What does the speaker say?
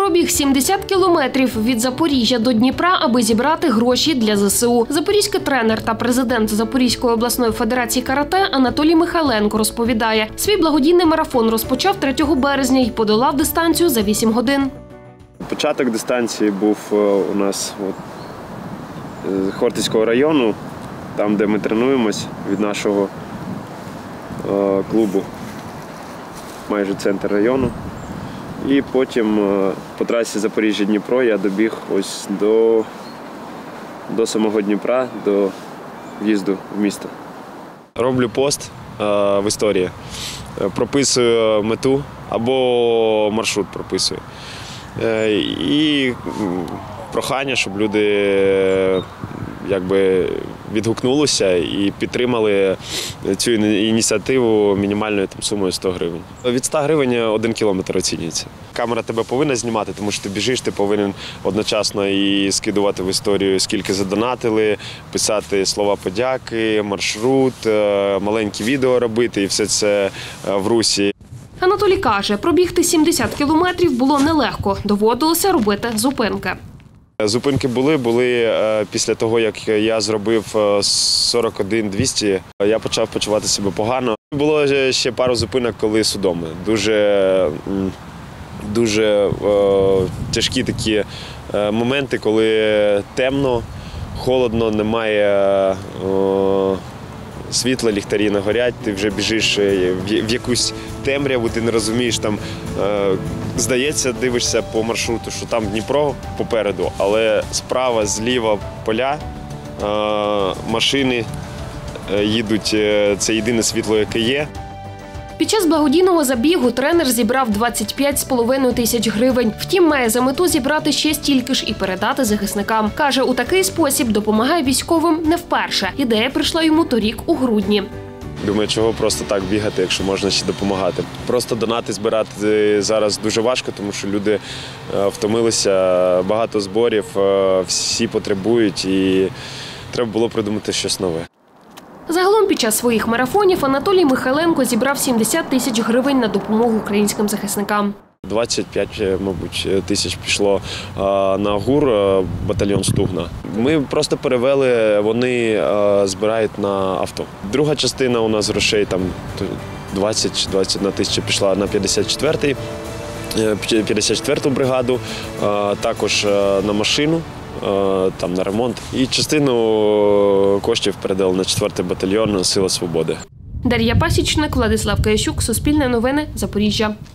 Пробіг 70 кілометрів від Запоріжжя до Дніпра, аби зібрати гроші для ЗСУ. Запорізький тренер та президент Запорізької обласної федерації карате Анатолій Михайленко розповідає, свій благодійний марафон розпочав 3 березня і подолав дистанцію за 8 годин. Початок дистанції був у нас з Хортицького району, там, де ми тренуємось від нашого клубу, майже центр району. І потім по трасі Запоріжжя-Дніпро я добіг ось до самого Дніпра, до в'їзду в місто. Роблю пост в історії, прописую мету або маршрут прописую. І прохання, щоб люди відгукнулися і підтримали цю ініціативу мінімальною сумою 100 гривень. Від 100 гривень 1 кілометр оцінюється. Камера тебе повинна знімати, тому що ти біжиш, ти повинен одночасно і скидувати в історію, скільки задонатили, писати слова подяки, маршрут, маленькі відео робити і все це в русі. Анатолій каже, пробігти 70 кілометрів було нелегко, доводилося робити зупинки. Зупинки були після того, як я зробив 41-200, я почав почувати себе погано. Було ще пару зупинок, коли судоми. Дуже тяжкі такі моменти, коли темно, холодно, немає світла, ліхтарі не горять, ти вже біжиш в якусь темряву, ти не розумієш, там, здається, дивишся по маршруту, що там Дніпро попереду, але справа, зліва поля, машини їдуть, це єдине світло, яке є. Під час благодійного забігу тренер зібрав 25,5 тисяч гривень. Втім, має за мету зібрати ще стільки ж і передати захисникам. Каже, у такий спосіб допомагає військовим не вперше. Ідея прийшла йому торік у грудні. Думаю, чого просто так бігати, якщо можна ще допомагати. Просто донати збирати зараз дуже важко, тому що люди втомилися, багато зборів, всі потребують і треба було придумати щось нове. Загалом під час своїх марафонів Анатолій Михайленко зібрав 70 тисяч гривень на допомогу українським захисникам. 25, мабуть, тисяч пішло на ГУР, батальйон Стугна. Ми просто перевели, вони збирають на авто. Друга частина у нас грошей, там 20-21 тисяча пішла на 54-ту бригаду, також на машину, там на ремонт. І частину коштів передали на 4-й батальйон «Сила свободи». Дар'я Пасічник, Владислав Киящук, Суспільне новини, Запоріжжя.